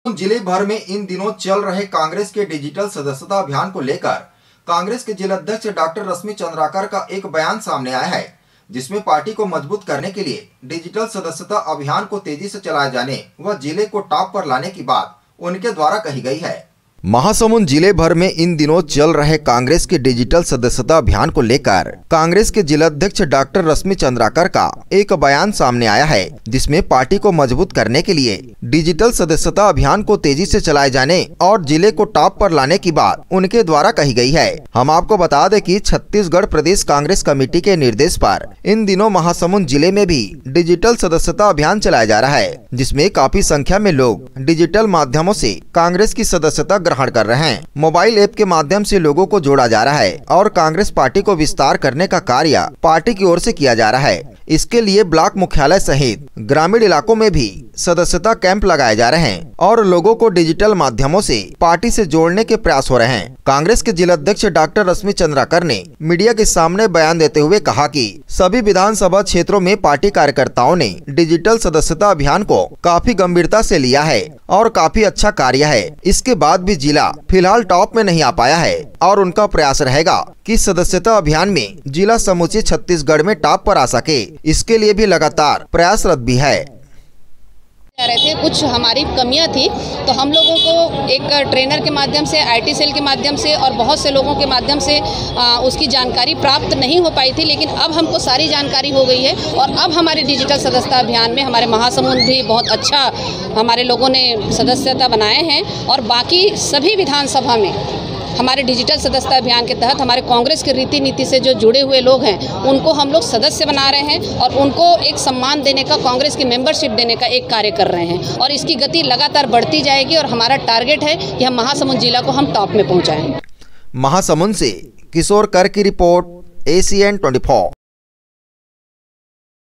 जिले भर में इन दिनों चल रहे कांग्रेस के डिजिटल सदस्यता अभियान को लेकर कांग्रेस के जिलाध्यक्ष डॉक्टर रश्मि चंद्राकर का एक बयान सामने आया है, जिसमें पार्टी को मजबूत करने के लिए डिजिटल सदस्यता अभियान को तेजी से चलाए जाने व जिले को टॉप पर लाने की बात उनके द्वारा कही गई है। महासमुंद जिले भर में इन दिनों चल रहे कांग्रेस के डिजिटल सदस्यता अभियान को लेकर कांग्रेस के जिलाध्यक्ष डॉक्टर रश्मि चंद्राकर का एक बयान सामने आया है, जिसमें पार्टी को मजबूत करने के लिए डिजिटल सदस्यता अभियान को तेजी से चलाए जाने और जिले को टॉप पर लाने की बात उनके द्वारा कही गई है। हम आपको बता दें कि छत्तीसगढ़ प्रदेश कांग्रेस कमेटी के निर्देश पर इन दिनों महासमुंद जिले में भी डिजिटल सदस्यता अभियान चलाया जा रहा है, जिसमें काफी संख्या में लोग डिजिटल माध्यमों से कांग्रेस की सदस्यता ग्रहण कर रहे हैं। मोबाइल ऐप के माध्यम से लोगों को जोड़ा जा रहा है और कांग्रेस पार्टी को विस्तार करने का कार्य पार्टी की ओर से किया जा रहा है। इसके लिए ब्लॉक मुख्यालय सहित ग्रामीण इलाकों में भी सदस्यता कैंप लगाए जा रहे हैं और लोगों को डिजिटल माध्यमों से पार्टी से जोड़ने के प्रयास हो रहे हैं। कांग्रेस के जिलाध्यक्ष डॉक्टर रश्मि चंद्राकर ने मीडिया के सामने बयान देते हुए कहा कि सभी विधानसभा क्षेत्रों में पार्टी कार्यकर्ताओं ने डिजिटल सदस्यता अभियान को काफी गंभीरता से लिया है और काफी अच्छा कार्य है। इसके बाद भी जिला फिलहाल टॉप में नहीं आ पाया है और उनका प्रयास रहेगा कि सदस्यता अभियान में जिला समूचे छत्तीसगढ़ में टॉप पर आ सके। इसके लिए भी लगातार प्रयासरत भी है। रहे थे कुछ हमारी कमियां थी, तो हम लोगों को एक ट्रेनर के माध्यम से, आईटी सेल के माध्यम से और बहुत से लोगों के माध्यम से उसकी जानकारी प्राप्त नहीं हो पाई थी, लेकिन अब हमको सारी जानकारी हो गई है और अब हमारे डिजिटल सदस्यता अभियान में हमारे महासमुंद भी बहुत अच्छा हमारे लोगों ने सदस्यता बनाए हैं और बाकी सभी विधानसभा में हमारे डिजिटल सदस्यता अभियान के तहत हमारे कांग्रेस के रीति नीति से जो जुड़े हुए लोग हैं उनको हम लोग सदस्य बना रहे हैं और उनको एक सम्मान देने का, कांग्रेस की मेंबरशिप देने का एक कार्य कर रहे हैं और इसकी गति लगातार बढ़ती जाएगी और हमारा टारगेट है कि हम महासमुंद जिला को हम टॉप में पहुंचाएं। महासमुंद से किशोर कर की रिपोर्ट, ACN 24।